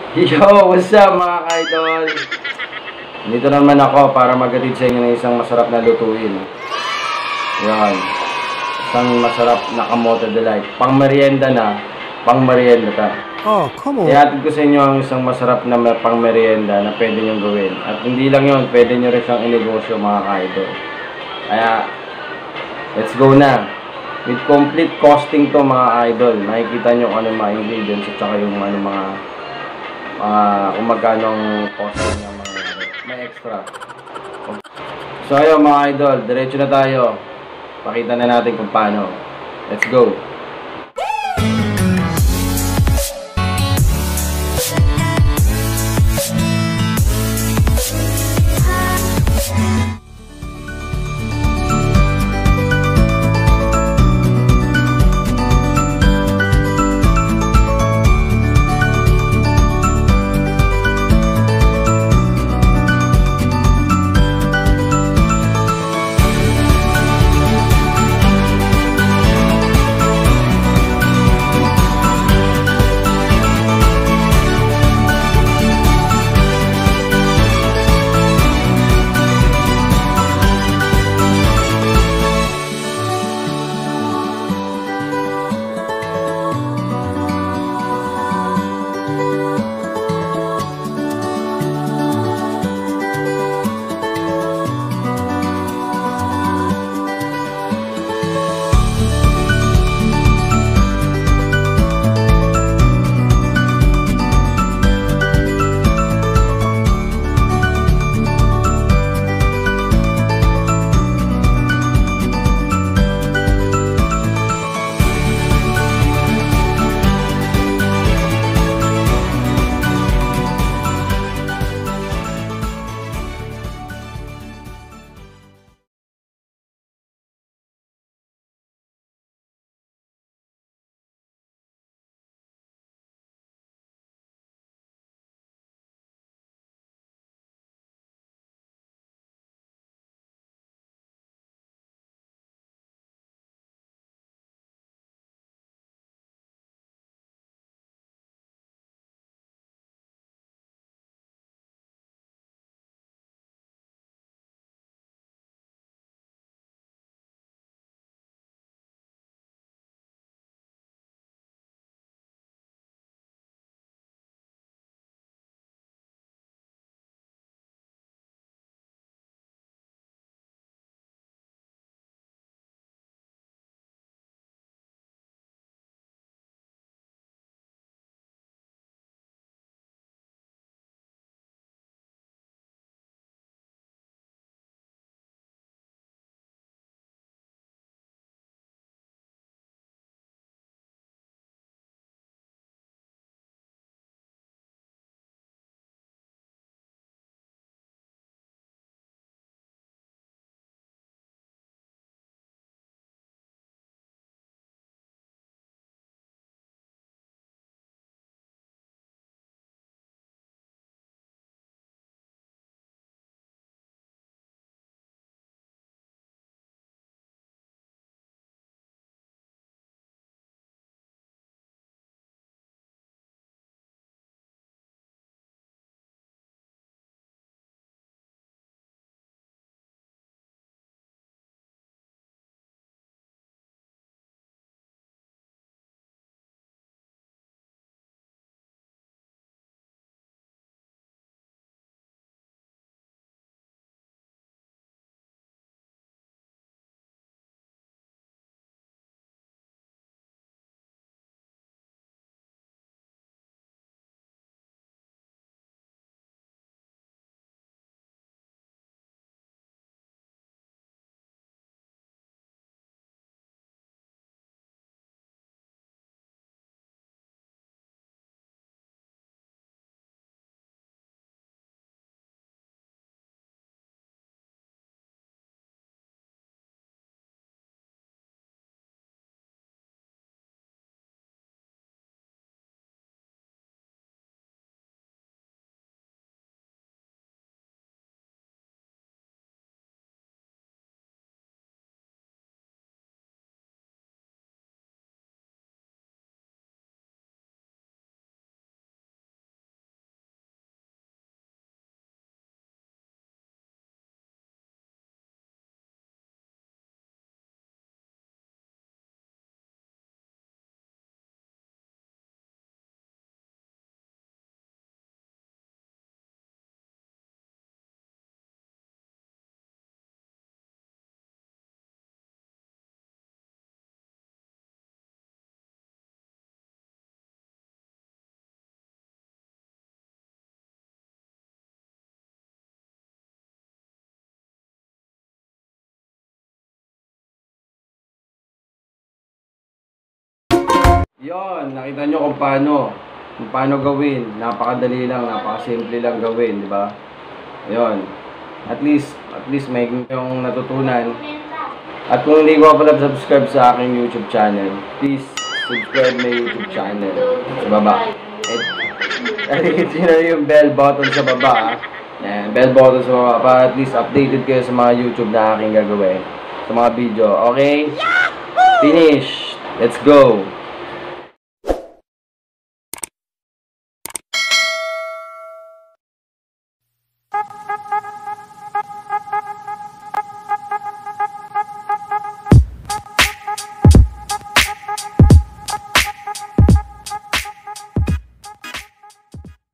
Yo, what's up mga ka-idol? Dito naman ako para maghatid sa inyo ng isang masarap na lutuin. Yan. Isang masarap na kamote delight. Pang merienda na. Pang merienda ta. Oh, come on. Ihatid ko sa inyo ang isang masarap na pang merienda na pwede nyo gawin. At hindi lang yun, pwede nyo rin siyang inegosyo mga ka-idol. Kaya, let's go na. With complete costing to mga idol. Makikita nyo kung ano mga ingredients at saka yung ano mga kung magkano ang costing ng mga may extra. So ayun mga idol, diretso na tayo. Pakita na natin kung paano. Let's go. Yon, nakita nyo kung paano gawin. Napakadali lang, napakasimple lang gawin, di ba? Yon. At least may yung natutunan. At kung hindi ko pala subscribe sa aking YouTube channel, please subscribe my YouTube channel sa baba. At hit nyo yung bell button sa baba. Yan, bell button sa baba para at least updated kayo sa mga YouTube na aking gagawin. Sa mga video. Okay? Finish! Let's go!